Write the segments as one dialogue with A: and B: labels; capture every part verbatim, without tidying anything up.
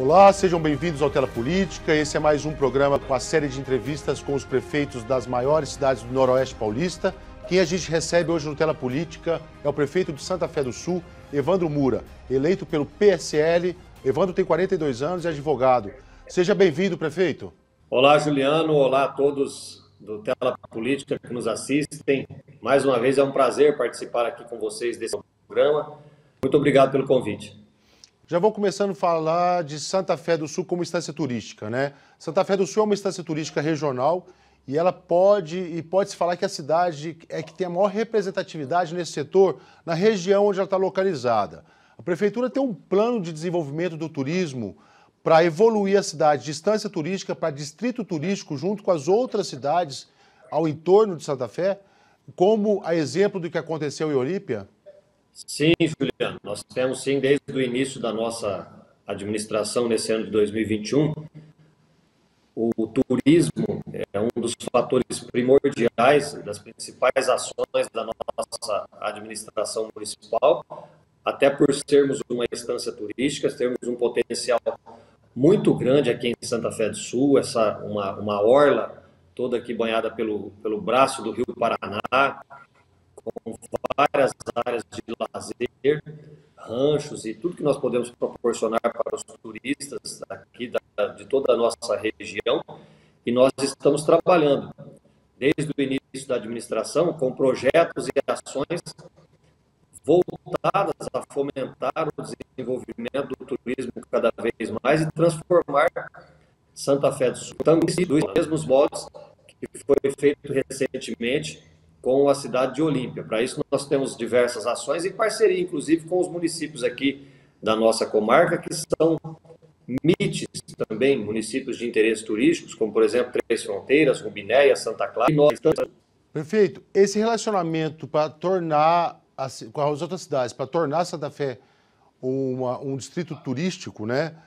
A: Olá, sejam bem-vindos ao Tela Política. Esse é mais um programa com a série de entrevistas com os prefeitos das maiores cidades do Noroeste Paulista. Quem a gente recebe hoje no Tela Política é o prefeito de Santa Fé do Sul, Evandro Mura, eleito pelo P S L. Evandro tem quarenta e dois anos e é advogado. Seja bem-vindo, prefeito.
B: Olá, Juliano. Olá a todos do Tela Política que nos assistem. Mais uma vez é um prazer participar aqui com vocês desse programa. Muito obrigado pelo convite.
A: Já vou começando a falar de Santa Fé do Sul como instância turística, né? Santa Fé do Sul é uma instância turística regional e ela pode, e pode-se falar que a cidade é que tem a maior representatividade nesse setor na região onde ela está localizada. A prefeitura tem um plano de desenvolvimento do turismo para evoluir a cidade de instância turística para distrito turístico junto com as outras cidades ao entorno de Santa Fé, como a exemplo do que aconteceu em Olímpia?
B: Sim, Juliano, nós temos sim, desde o início da nossa administração nesse ano de dois mil e vinte e um, o turismo é um dos fatores primordiais, das principais ações da nossa administração municipal, até por sermos uma instância turística, termos um potencial muito grande aqui em Santa Fé do Sul, essa, uma, uma orla toda aqui banhada pelo, pelo braço do Rio Paraná, com várias áreas de lazer, ranchos e tudo que nós podemos proporcionar para os turistas aqui da, de toda a nossa região. E nós estamos trabalhando desde o início da administração com projetos e ações voltadas a fomentar o desenvolvimento do turismo cada vez mais e transformar Santa Fé do Sul também dos mesmos modos que foi feito recentemente com a cidade de Olímpia. Para isso, nós temos diversas ações em parceria, inclusive, com os municípios aqui da nossa comarca, que são M I Ts também, municípios de interesse turísticos, como, por exemplo, Três Fronteiras, Rubinéia, Santa Clara. E nós...
A: Prefeito, esse relacionamento para tornar, com as outras cidades, para tornar Santa Fé uma, um distrito turístico, né,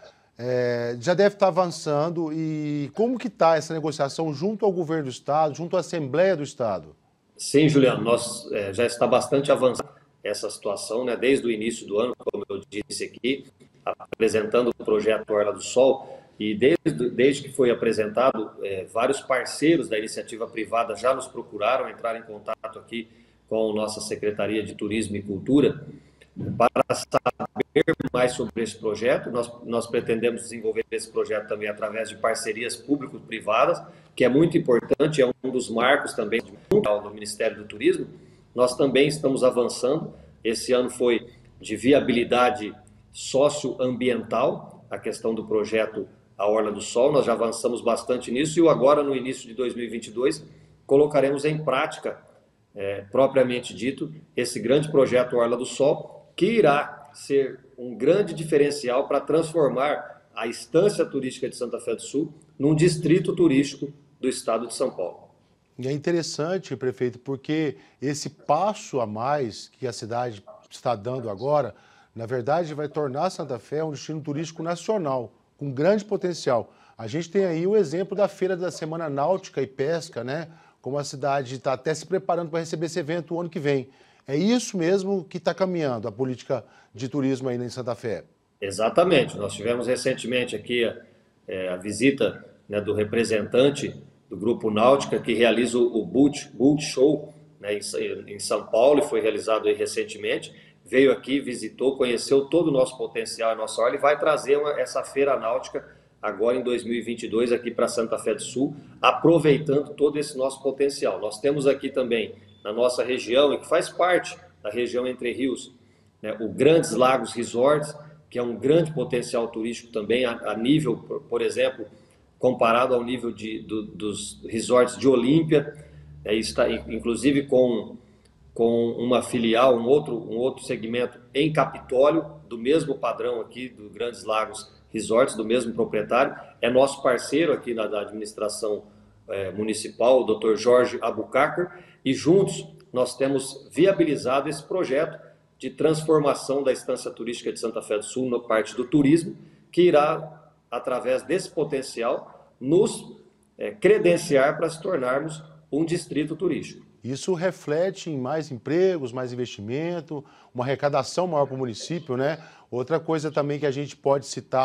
A: é, já deve estar avançando. E como que está essa negociação junto ao governo do Estado, junto à Assembleia do Estado?
B: Sim, Juliano, nós é, já está bastante avançada essa situação, né? Desde o início do ano, como eu disse aqui, apresentando o projeto Orla do Sol, e desde, desde que foi apresentado, é, vários parceiros da iniciativa privada já nos procuraram, entraram em contato aqui com a nossa Secretaria de Turismo e Cultura para saber mais sobre esse projeto. Nós, nós pretendemos desenvolver esse projeto também através de parcerias público-privadas, que é muito importante, é um dos marcos também do Ministério do Turismo. Nós também estamos avançando. Esse ano foi de viabilidade socioambiental, a questão do projeto A Orla do Sol. Nós já avançamos bastante nisso e agora, no início de dois mil e vinte e dois, colocaremos em prática, é, propriamente dito, esse grande projeto Orla do Sol, que irá ser um grande diferencial para transformar a Estância Turística de Santa Fé do Sul num distrito turístico do estado de São Paulo.
A: E é interessante, prefeito, porque esse passo a mais que a cidade está dando agora, na verdade, vai tornar Santa Fé um destino turístico nacional, com grande potencial. A gente tem aí o exemplo da Feira da Semana Náutica e Pesca, né? Como a cidade está até se preparando para receber esse evento o ano que vem. É isso mesmo que está caminhando a política de turismo aí em Santa Fé?
B: Exatamente. Nós tivemos recentemente aqui é, a visita, né, do representante do Grupo Náutica, que realiza o Boat, Boat Show, né, em, em São Paulo, e foi realizado aí recentemente. Veio aqui, visitou, conheceu todo o nosso potencial, a nossa orla, e vai trazer uma, essa feira náutica agora em dois mil e vinte e dois aqui para Santa Fé do Sul, aproveitando todo esse nosso potencial. Nós temos aqui também na nossa região, e que faz parte da região Entre Rios, né, o Grandes Lagos Resorts, que é um grande potencial turístico também, a, a nível, por, por exemplo, comparado ao nível de, do, dos resorts de Olímpia, é, está inclusive com, com uma filial, um outro, um outro segmento em Capitólio, do mesmo padrão aqui, do Grandes Lagos Resorts, do mesmo proprietário, é nosso parceiro aqui na da administração é, municipal, o doutor Jorge Abucarcar, e juntos nós temos viabilizado esse projeto de transformação da Estância Turística de Santa Fé do Sul na parte do turismo, que irá, através desse potencial, nos é, credenciar para se tornarmos um distrito turístico.
A: Isso reflete em mais empregos, mais investimento, uma arrecadação maior para o município, né? Outra coisa também que a gente pode citar,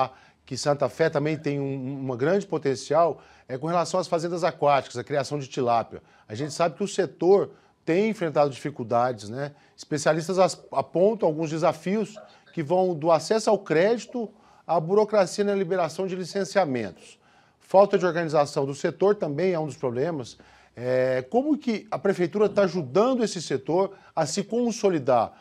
A: que Santa Fé também tem um, uma grande potencial é com relação às fazendas aquáticas, a criação de tilápia. A gente sabe que o setor tem enfrentado dificuldades, né? Especialistas apontam alguns desafios que vão do acesso ao crédito à burocracia na liberação de licenciamentos. Falta de organização do setor também é um dos problemas. É, como que a prefeitura está ajudando esse setor a se consolidar?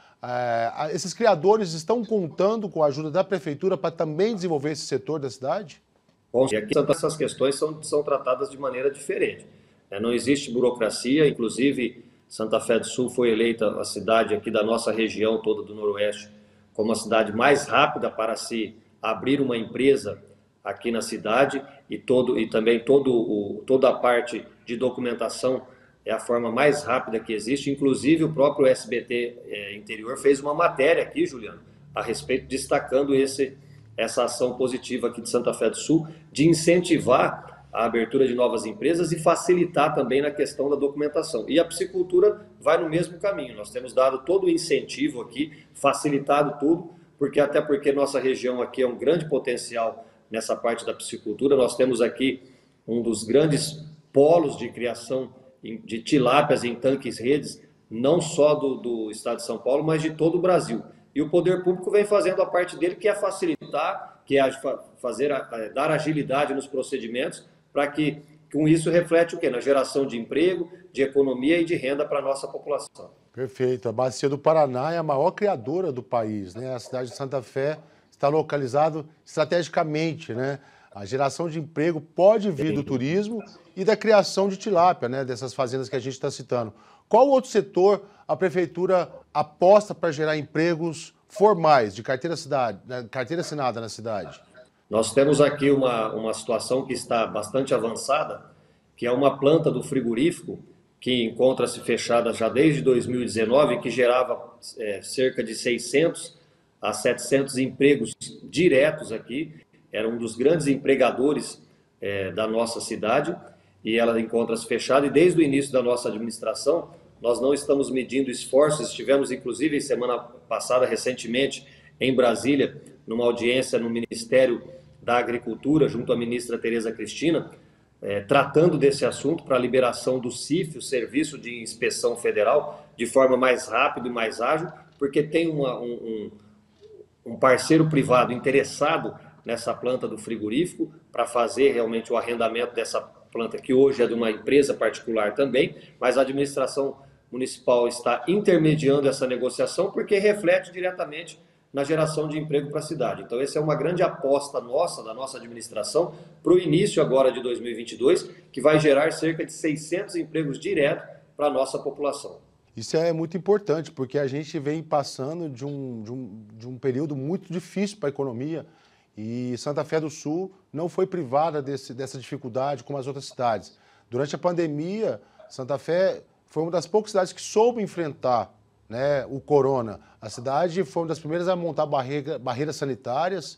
A: É, esses criadores estão contando com a ajuda da prefeitura para também desenvolver esse setor da cidade?
B: Bom, e aqui essas questões são, são tratadas de maneira diferente. É, não existe burocracia, inclusive Santa Fé do Sul foi eleita a cidade aqui da nossa região toda do Noroeste como a cidade mais rápida para se abrir uma empresa aqui na cidade e, todo, e também todo o, toda a parte de documentação é a forma mais rápida que existe. Inclusive o próprio S B T é, Interior fez uma matéria aqui, Juliano, a respeito, destacando esse, essa ação positiva aqui de Santa Fé do Sul, de incentivar a abertura de novas empresas e facilitar também na questão da documentação. E a piscicultura vai no mesmo caminho. Nós temos dado todo o incentivo aqui, facilitado tudo, porque até porque nossa região aqui é um grande potencial nessa parte da piscicultura. Nós temos aqui um dos grandes polos de criação de tilápias em tanques redes, não só do, do estado de São Paulo, mas de todo o Brasil. E o poder público vem fazendo a parte dele, que é facilitar, que é fazer, dar agilidade nos procedimentos, para que com isso reflete o quê? Na geração de emprego, de economia e de renda para a nossa população.
A: Perfeito. A Bacia do Paraná é a maior criadora do país, né? A cidade de Santa Fé está localizada estrategicamente, né? A geração de emprego pode vir do turismo e da criação de tilápia, né? Dessas fazendas que a gente está citando. Qual outro setor a prefeitura aposta para gerar empregos formais, de carteira, cidade, carteira assinada na cidade?
B: Nós temos aqui uma, uma situação que está bastante avançada, que é uma planta do frigorífico, que encontra-se fechada já desde dois mil e dezenove, que gerava é, cerca de seiscentos a setecentos empregos diretos aqui. Era um dos grandes empregadores é, da nossa cidade, e ela encontra-se fechada, e desde o início da nossa administração, nós não estamos medindo esforços. Estivemos, inclusive, semana passada, recentemente, em Brasília, numa audiência no Ministério da Agricultura, junto à ministra Tereza Cristina, é, tratando desse assunto para a liberação do C I F, o Serviço de Inspeção Federal, de forma mais rápida e mais ágil, porque tem uma, um, um parceiro privado interessado nessa planta do frigorífico para fazer realmente o arrendamento dessa planta, que hoje é de uma empresa particular também, mas a administração municipal está intermediando essa negociação porque reflete diretamente na geração de emprego para a cidade. Então, essa é uma grande aposta nossa, da nossa administração, para o início agora de dois mil e vinte e dois, que vai gerar cerca de seiscentos empregos diretos para a nossa população.
A: Isso é muito importante, porque a gente vem passando de um, de um, de um período muito difícil para a economia, e Santa Fé do Sul não foi privada desse, dessa dificuldade como as outras cidades. Durante a pandemia, Santa Fé foi uma das poucas cidades que soube enfrentar, né, o corona. A cidade foi uma das primeiras a montar barreira, barreiras sanitárias.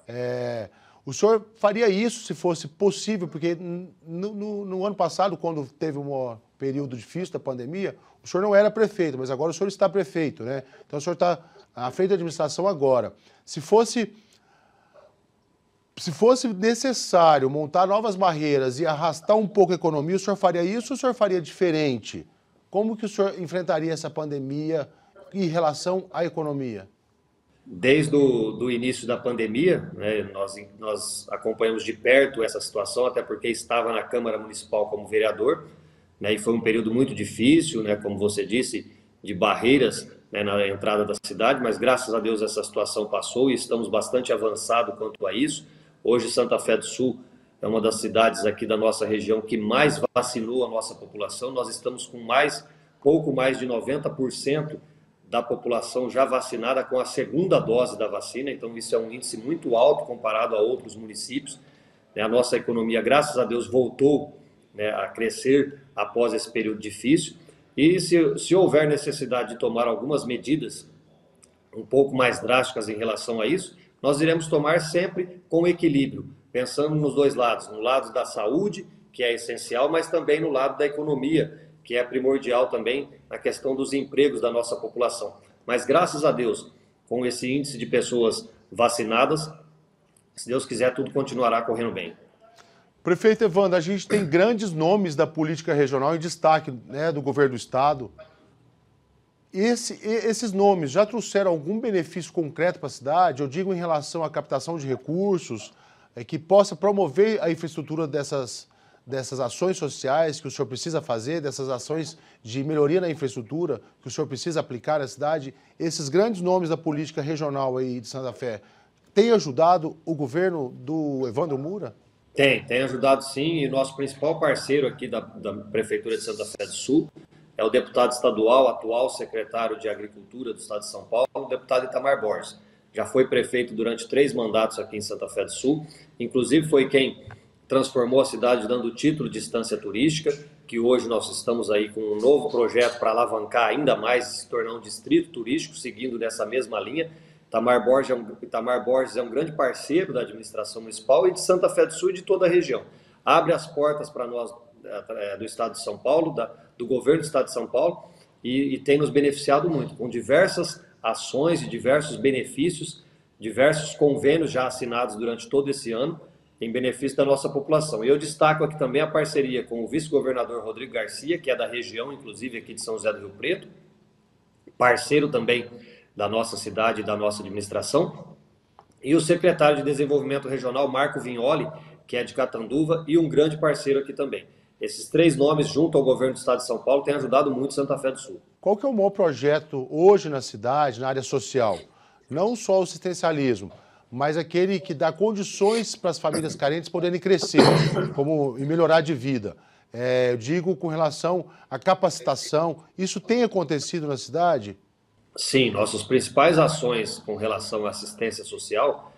A: É, o senhor faria isso se fosse possível, porque no, no, no ano passado, quando teve um período difícil da pandemia, o senhor não era prefeito, mas agora o senhor está prefeito, né? Então o senhor está à frente da administração agora. Se fosse, se fosse necessário montar novas barreiras e arrastar um pouco a economia, o senhor faria isso ou o senhor faria diferente? Como que o senhor enfrentaria essa pandemia em relação à economia?
B: Desde o do início da pandemia, né, nós, nós acompanhamos de perto essa situação, até porque estava na Câmara Municipal como vereador, né, e foi um período muito difícil, né, como você disse, de barreiras, né, na entrada da cidade, mas graças a Deus essa situação passou e estamos bastante avançados quanto a isso. Hoje Santa Fé do Sul é uma das cidades aqui da nossa região que mais vacinou a nossa população. Nós estamos com mais, pouco mais de noventa por cento da população já vacinada com a segunda dose da vacina, então isso é um índice muito alto comparado a outros municípios. A nossa economia, graças a Deus, voltou, né, a crescer após esse período difícil, e se, se houver necessidade de tomar algumas medidas um pouco mais drásticas em relação a isso, nós iremos tomar sempre com equilíbrio, pensando nos dois lados, no lado da saúde, que é essencial, mas também no lado da economia, que é primordial também na questão dos empregos da nossa população. Mas graças a Deus, com esse índice de pessoas vacinadas, se Deus quiser, tudo continuará correndo bem.
A: Prefeito Evandro, a gente tem grandes nomes da política regional em destaque, né, do governo do estado. Esse, esses nomes já trouxeram algum benefício concreto para a cidade? Eu digo em relação à captação de recursos, é, que possa promover a infraestrutura dessas, dessas ações sociais que o senhor precisa fazer, dessas ações de melhoria na infraestrutura que o senhor precisa aplicar na cidade. Esses grandes nomes da política regional aí de Santa Fé têm ajudado o governo do Evandro Moura?
B: Tem, tem ajudado sim, e nosso principal parceiro aqui da, da Prefeitura de Santa Fé do Sul é o deputado estadual, atual secretário de Agricultura do Estado de São Paulo, o deputado Itamar Borges. Já foi prefeito durante três mandatos aqui em Santa Fé do Sul, inclusive foi quem transformou a cidade dando o título de estância turística, que hoje nós estamos aí com um novo projeto para alavancar ainda mais e se tornar um distrito turístico, seguindo nessa mesma linha. Itamar Borges, é um, Itamar Borges é um grande parceiro da administração municipal e de Santa Fé do Sul e de toda a região. Abre as portas para nós é, do Estado de São Paulo, da, do governo do Estado de São Paulo, e, e tem nos beneficiado muito, com diversas ações e diversos benefícios, diversos convênios já assinados durante todo esse ano, em benefício da nossa população. E eu destaco aqui também a parceria com o vice-governador Rodrigo Garcia, que é da região, inclusive aqui de São José do Rio Preto, parceiro também da nossa cidade e da nossa administração, e o secretário de Desenvolvimento Regional, Marco Vignoli, que é de Catanduva, e um grande parceiro aqui também. Esses três nomes, junto ao governo do Estado de São Paulo, têm ajudado muito Santa Fé do Sul.
A: Qual que é o maior projeto hoje na cidade, na área social? Não só o assistencialismo, mas aquele que dá condições para as famílias carentes poderem crescer como, e melhorar de vida. É, eu digo com relação à capacitação, isso tem acontecido na cidade?
B: Sim, nossas principais ações com relação à assistência social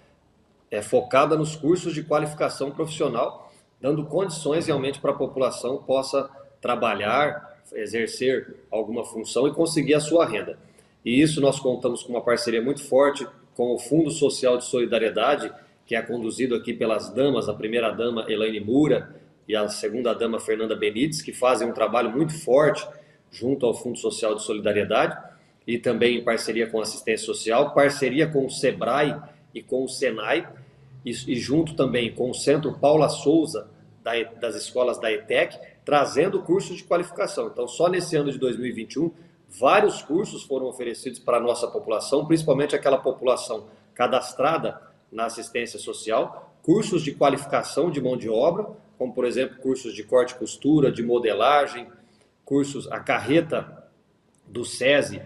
B: é focada nos cursos de qualificação profissional, dando condições realmente para a população possa trabalhar, exercer alguma função e conseguir a sua renda. E isso nós contamos com uma parceria muito forte com o Fundo Social de Solidariedade, que é conduzido aqui pelas damas, a primeira-dama Elaine Moura e a segunda-dama Fernanda Benites, que fazem um trabalho muito forte junto ao Fundo Social de Solidariedade, e também em parceria com a assistência social, parceria com o SEBRAE e com o SENAI, e, e junto também com o Centro Paula Souza, da, das escolas da ETEC, trazendo cursos de qualificação. Então, só nesse ano de dois mil e vinte e um, vários cursos foram oferecidos para a nossa população, principalmente aquela população cadastrada na assistência social, cursos de qualificação de mão de obra, como, por exemplo, cursos de corte e costura, de modelagem, cursos, a carreta do SESI,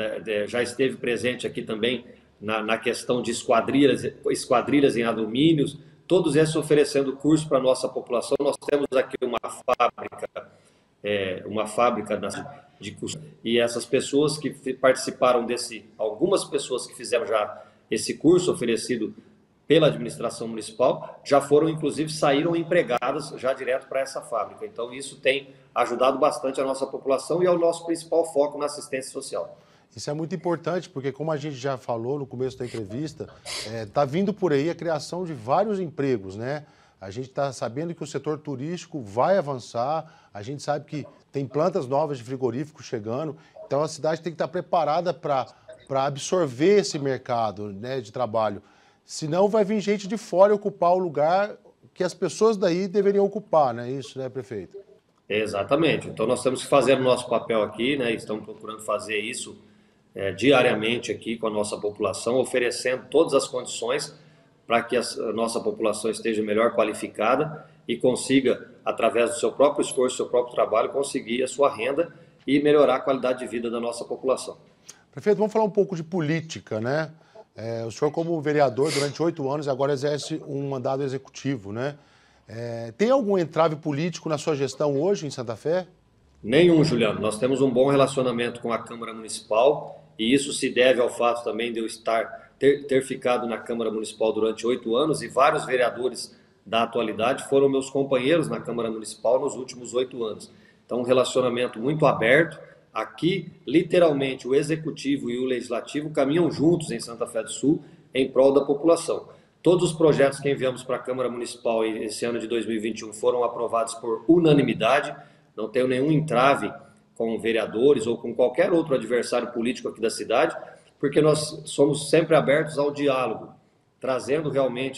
B: já esteve presente aqui também na, na questão de esquadrilhas, esquadrilhas em alumínios, todos esses oferecendo curso para a nossa população. Nós temos aqui uma fábrica, é, uma fábrica de curso, e essas pessoas que participaram desse, algumas pessoas que fizeram já esse curso oferecido pela administração municipal, já foram, inclusive, saíram empregadas já direto para essa fábrica. Então, isso tem ajudado bastante a nossa população e é o nosso principal foco na assistência social.
A: Isso é muito importante, porque como a gente já falou no começo da entrevista, está é, vindo por aí a criação de vários empregos, né? A gente está sabendo que o setor turístico vai avançar, a gente sabe que tem plantas novas de frigorífico chegando, então a cidade tem que estar preparada para para absorver esse mercado, né, de trabalho. Senão vai vir gente de fora ocupar o lugar que as pessoas daí deveriam ocupar, não é isso, né, prefeito?
B: Exatamente. Então nós temos que fazer o nosso papel aqui, né? Estamos procurando fazer isso É, diariamente aqui com a nossa população, oferecendo todas as condições para que a nossa população esteja melhor qualificada e consiga, através do seu próprio esforço, do seu próprio trabalho, conseguir a sua renda e melhorar a qualidade de vida da nossa população.
A: Prefeito, vamos falar um pouco de política, né? É, o senhor, como vereador, durante oito anos, agora exerce um mandato executivo, né? É, tem algum entrave político na sua gestão hoje em Santa Fé?
B: Nenhum, Juliano. Nós temos um bom relacionamento com a Câmara Municipal e isso se deve ao fato também de eu estar, ter, ter ficado na Câmara Municipal durante oito anos e vários vereadores da atualidade foram meus companheiros na Câmara Municipal nos últimos oito anos. Então, um relacionamento muito aberto. Aqui, literalmente, o Executivo e o Legislativo caminham juntos em Santa Fé do Sul em prol da população. Todos os projetos que enviamos para a Câmara Municipal esse ano de dois mil e vinte e um foram aprovados por unanimidade. Não tenho nenhum entrave com vereadores ou com qualquer outro adversário político aqui da cidade, porque nós somos sempre abertos ao diálogo, trazendo realmente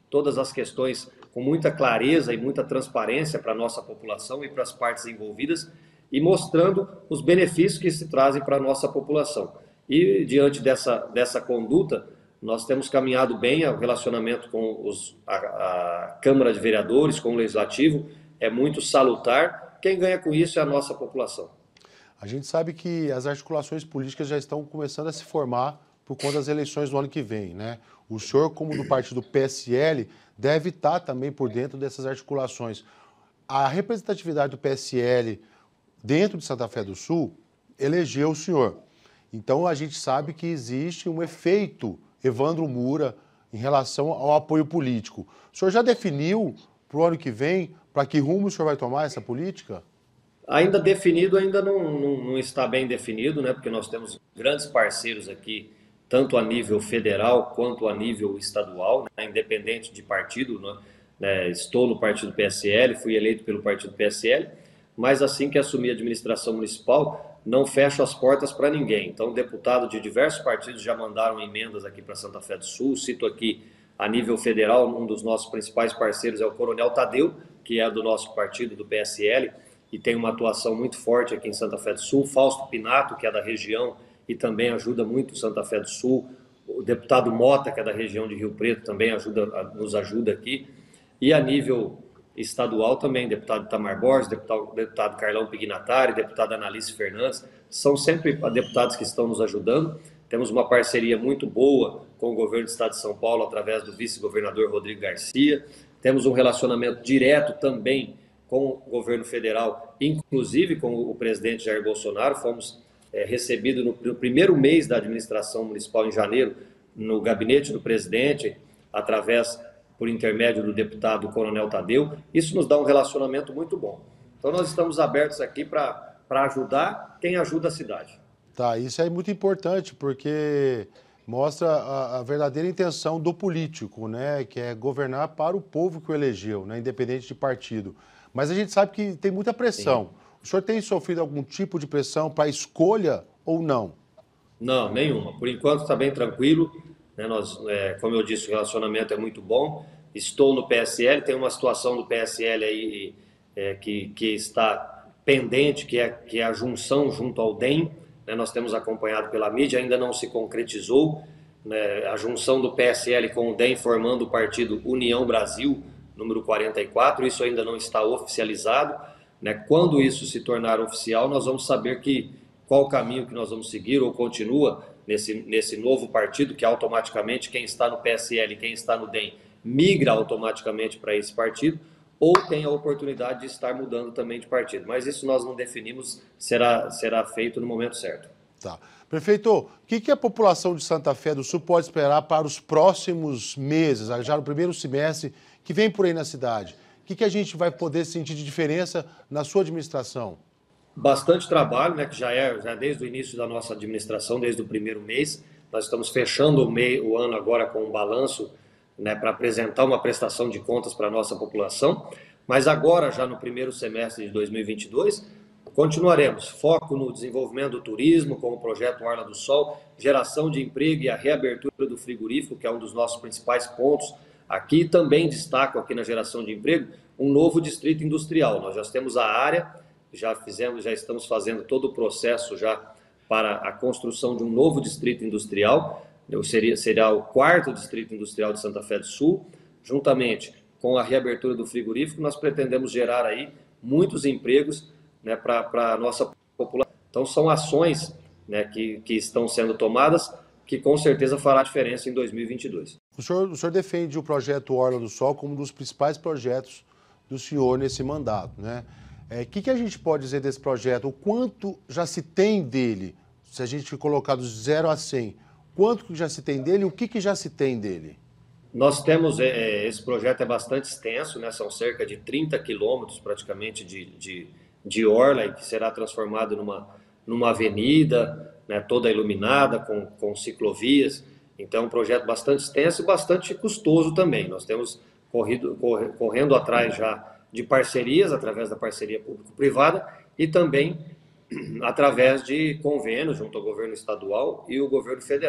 B: todas as questões com muita clareza e muita transparência para a nossa população e para as partes envolvidas, e mostrando os benefícios que se trazem para a nossa população. E diante dessa, dessa conduta, nós temos caminhado bem, o relacionamento com os, a, a Câmara de Vereadores, com o Legislativo, é muito salutar. Quem ganha com isso é a nossa população.
A: A gente sabe que as articulações políticas já estão começando a se formar por conta das eleições do ano que vem, né? O senhor, como do partido P S L, deve estar também por dentro dessas articulações. A representatividade do P S L dentro de Santa Fé do Sul elegeu o senhor. Então a gente sabe que existe um efeito Evandro Moura em relação ao apoio político. O senhor já definiu para o ano que vem para que rumo o senhor vai tomar essa política?
B: Ainda definido, ainda não, não, não está bem definido, né? Porque nós temos grandes parceiros aqui, tanto a nível federal quanto a nível estadual, né? Independente de partido, né? Estou no partido P S L, fui eleito pelo partido P S L, mas assim que assumi a administração municipal, não fecho as portas para ninguém. Então, deputados de diversos partidos já mandaram emendas aqui para Santa Fé do Sul. Cito aqui, a nível federal, um dos nossos principais parceiros é o Coronel Tadeu, que é do nosso partido, do P S L, e tem uma atuação muito forte aqui em Santa Fé do Sul. Fausto Pinato, que é da região e também ajuda muito Santa Fé do Sul. O deputado Mota, que é da região de Rio Preto, também ajuda, nos ajuda aqui. E a nível estadual também, deputado Itamar Borges, deputado, deputado Carlão Pignatari, deputada Analice Fernandes, são sempre deputados que estão nos ajudando. Temos uma parceria muito boa com o governo do estado de São Paulo, através do vice-governador Rodrigo Garcia. Temos um relacionamento direto também com o governo federal, inclusive com o presidente Jair Bolsonaro. Fomos é, recebidos no, no primeiro mês da administração municipal, em janeiro, no gabinete do presidente, através, por intermédio do deputado Coronel Tadeu. Isso nos dá um relacionamento muito bom. Então nós estamos abertos aqui para ajudar quem ajuda a cidade.
A: Tá, isso é muito importante, porque mostra a, a verdadeira intenção do político, né? Que é governar para o povo que o elegeu, né? Independente de partido. Mas a gente sabe que tem muita pressão. Sim. O senhor tem sofrido algum tipo de pressão para escolha ou não?
B: Não, nenhuma. Por enquanto está bem tranquilo. Né? Nós, é, como eu disse, o relacionamento é muito bom. Estou no P S L, tem uma situação do P S L aí é, que, que está pendente, que é, que é a junção junto ao D E M. Né? Nós temos acompanhado pela mídia, ainda não se concretizou. Né? A junção do P S L com o D E M formando o partido União Brasil, número quarenta e quatro, isso ainda não está oficializado. Né? Quando isso se tornar oficial, nós vamos saber que, qual o caminho que nós vamos seguir, ou continua nesse, nesse novo partido, que automaticamente quem está no P S L, quem está no D E M, migra automaticamente para esse partido, ou tem a oportunidade de estar mudando também de partido. Mas isso nós não definimos, será, será feito no momento certo.
A: Tá. Prefeito, o que, que a população de Santa Fé do Sul pode esperar para os próximos meses, já no primeiro semestre, que vem por aí na cidade? O que, que a gente vai poder sentir de diferença na sua administração?
B: Bastante trabalho, né, que já é já desde o início da nossa administração, desde o primeiro mês. Nós estamos fechando o, mês, o ano agora com um balanço, né, para apresentar uma prestação de contas para a nossa população. Mas agora, já no primeiro semestre de dois mil e vinte e dois, continuaremos. Foco no desenvolvimento do turismo, com o projeto Orla do Sol, geração de emprego e a reabertura do frigorífico, que é um dos nossos principais pontos. Aqui também destaco, aqui na geração de emprego, um novo distrito industrial. Nós já temos a área, já fizemos, já estamos fazendo todo o processo já para a construção de um novo distrito industrial. Eu seria, será o quarto distrito industrial de Santa Fé do Sul. Juntamente com a reabertura do frigorífico, nós pretendemos gerar aí muitos empregos, né, para a nossa população. Então são ações, né, que, que estão sendo tomadas, que com certeza fará diferença em dois mil e vinte e dois.
A: O senhor, o senhor defende o projeto Orla do Sol como um dos principais projetos do senhor nesse mandato, né? É, que, que a gente pode dizer desse projeto? O quanto já se tem dele? Se a gente colocar do zero a cem, quanto que já se tem dele e o que, que já se tem dele?
B: Nós temos, é, esse projeto é bastante extenso, né? São cerca de trinta quilômetros praticamente de, de, de orla, que será transformado numa, numa avenida, né, toda iluminada, com, com ciclovias. Então, é um projeto bastante extenso e bastante custoso também. Nós temos corrido, corre, correndo atrás já de parcerias, através da parceria público-privada, e também através de convênios junto ao governo estadual e o governo federal.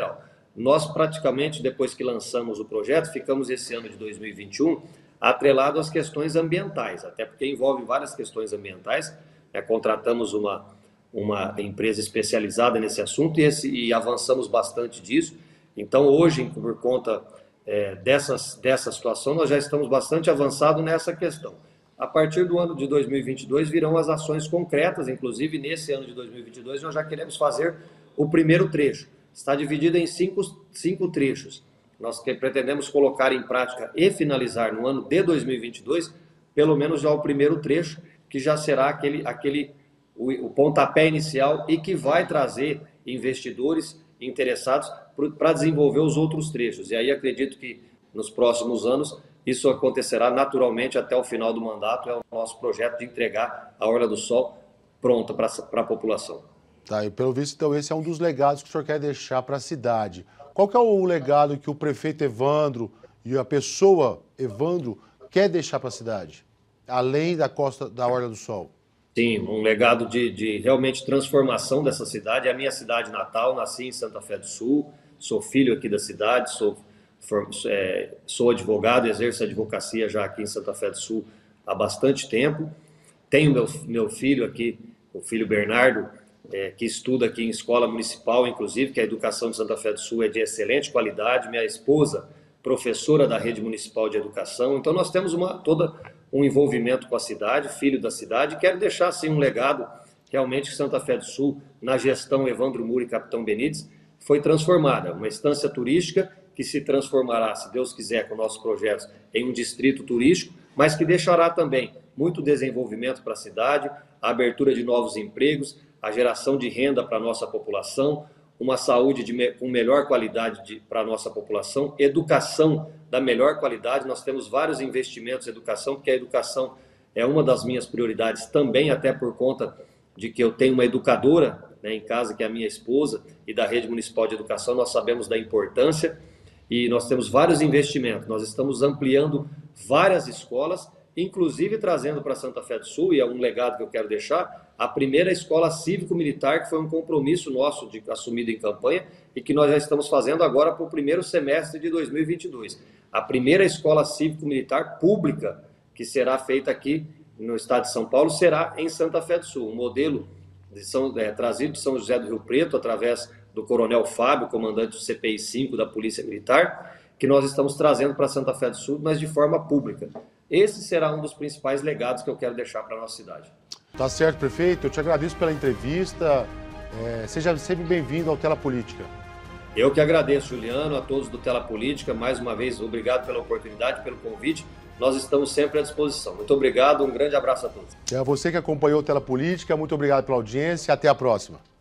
B: nós praticamente, depois que lançamos o projeto, ficamos esse ano de dois mil e vinte e um atrelado às questões ambientais, até porque envolve várias questões ambientais. É, contratamos uma, uma empresa especializada nesse assunto e, esse, e avançamos bastante disso. Então, hoje, por conta é, dessas, dessa situação, nós já estamos bastante avançados nessa questão. A partir do ano de dois mil e vinte e dois virão as ações concretas, inclusive nesse ano de dois mil e vinte e dois nós já queremos fazer o primeiro trecho. Está dividido em cinco, cinco trechos. Nós que pretendemos colocar em prática e finalizar no ano de dois mil e vinte e dois, pelo menos já o primeiro trecho, que já será aquele, aquele o, o pontapé inicial e que vai trazer investidores interessados para desenvolver os outros trechos. E aí acredito que nos próximos anos isso acontecerá naturalmente até o final do mandato. É o nosso projeto de entregar a Orla do Sol pronta para a população.
A: Tá, e pelo visto, então, esse é um dos legados que o senhor quer deixar para a cidade. Qual que é o legado que o prefeito Evandro e a pessoa Evandro quer deixar para a cidade, além da costa da Orla do Sol?
B: Sim, um legado de, de realmente transformação dessa cidade. É a minha cidade natal, nasci em Santa Fé do Sul, sou filho aqui da cidade, sou, for, é, sou advogado, exerço a advocacia já aqui em Santa Fé do Sul há bastante tempo. Tenho meu, meu filho aqui, o filho Bernardo, É, que estuda aqui em escola municipal, inclusive, que a educação de Santa Fé do Sul é de excelente qualidade. Minha esposa, professora da rede municipal de educação. Então nós temos uma, todo um envolvimento com a cidade, filho da cidade. Quero deixar assim um legado, realmente, que Santa Fé do Sul, na gestão Evandro Mura e Capitão Benites, foi transformada. Uma estância turística que se transformará, se Deus quiser, com nossos projetos, em um distrito turístico, mas que deixará também muito desenvolvimento para a cidade, a abertura de novos empregos, a geração de renda para a nossa população, uma saúde de me, com melhor qualidade para a nossa população, educação da melhor qualidade. Nós temos vários investimentos em educação, porque a educação é uma das minhas prioridades também, até por conta de que eu tenho uma educadora, né, em casa, que é a minha esposa, e da rede municipal de educação. Nós sabemos da importância e nós temos vários investimentos. Nós estamos ampliando várias escolas, inclusive trazendo para Santa Fé do Sul, e é um legado que eu quero deixar, a primeira escola cívico-militar, que foi um compromisso nosso de, assumido em campanha e que nós já estamos fazendo agora para o primeiro semestre de dois mil e vinte e dois. A primeira escola cívico-militar pública que será feita aqui no estado de São Paulo será em Santa Fé do Sul, um modelo de São, é, trazido de São José do Rio Preto através do coronel Fábio, comandante do C P I cinco da Polícia Militar, que nós estamos trazendo para Santa Fé do Sul, mas de forma pública. Esse será um dos principais legados que eu quero deixar para a nossa cidade.
A: Tá certo, prefeito. Eu te agradeço pela entrevista. É, seja sempre bem-vindo ao Tela Política.
B: Eu que agradeço, Juliano, a todos do Tela Política. Mais uma vez, obrigado pela oportunidade, pelo convite. Nós estamos sempre à disposição. Muito obrigado, um grande abraço a todos.
A: É a você que acompanhou o Tela Política. Muito obrigado pela audiência. Até a próxima.